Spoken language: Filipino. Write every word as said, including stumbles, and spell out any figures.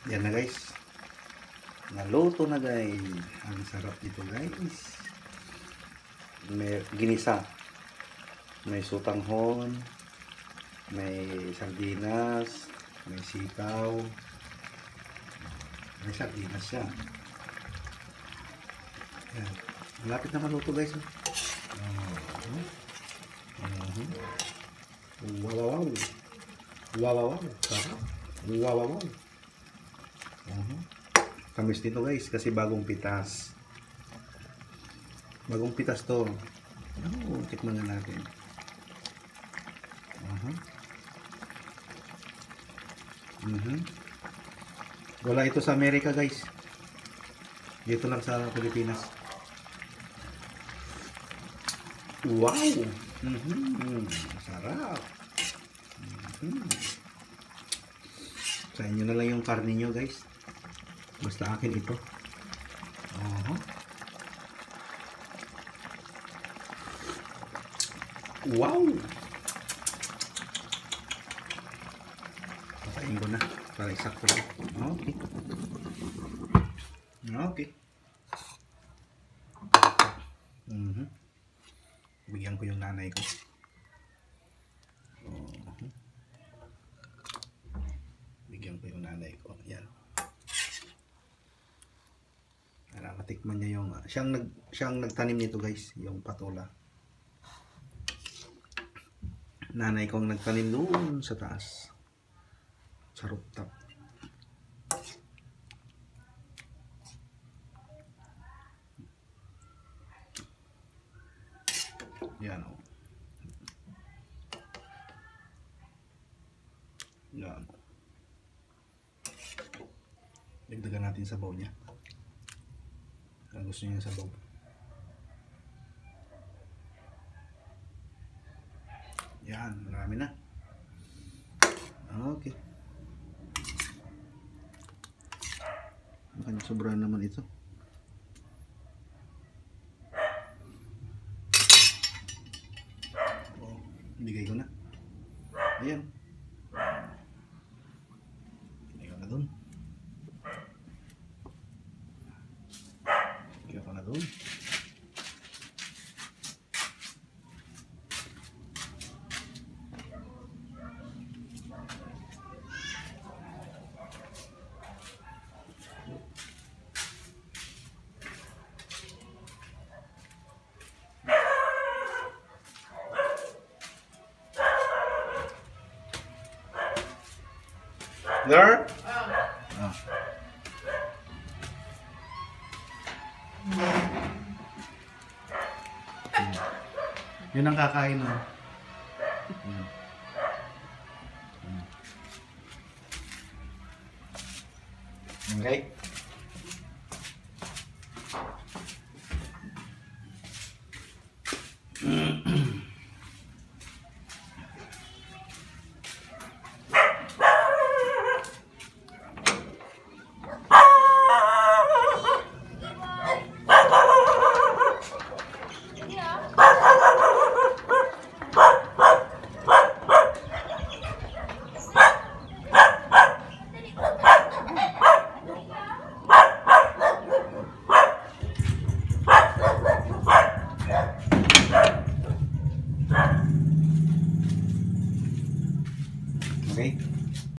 Yan na guys. Naluto na guys. Ang sarap nito guys. May ginisa. May sutanghon. May sardinas. May sitaw. May sardinas siya. Yan. Malapit na maluto guys. Uh -huh. Uh -huh. Wow wow wow. Wow wow wow. Sarap. Wow wow wow. Uh -huh. Tamis dito guys kasi bagong pitas. Bagong pitas to. Oh, tikman na natin. Uh -huh. Uh -huh. Wala ito sa Amerika guys. Dito lang sa Pilipinas. Wow! Uh -huh. Sarap. Uh -huh. Sa inyo na lang yung karne nyo guys. Basta akin ito. Uh -huh. Wow! Patayin ko na para isakto. Okay. Okay. Uh -huh. Bigyan ko yung nanay ko. Uh -huh. Bigyan ko yung nanay ko. Yan. Para matikman niya yung siyang nag siyang nagtanim nito guys, yung patola. Nanay kong nagtanim doon sa taas. Sa rooftop. Yan o. Yan. Dagdagan natin sa sabaw niya. Kung gusto niya sabaw. Yan, marami na. Okay. Baka sobrahan naman ito. Oh, bigay ko na. Ayan. Bigay ko na doon. Bigay ko na doon. There? Ah. Hmm. Yun ang kakain mo. Hmm. Hmm. Okay?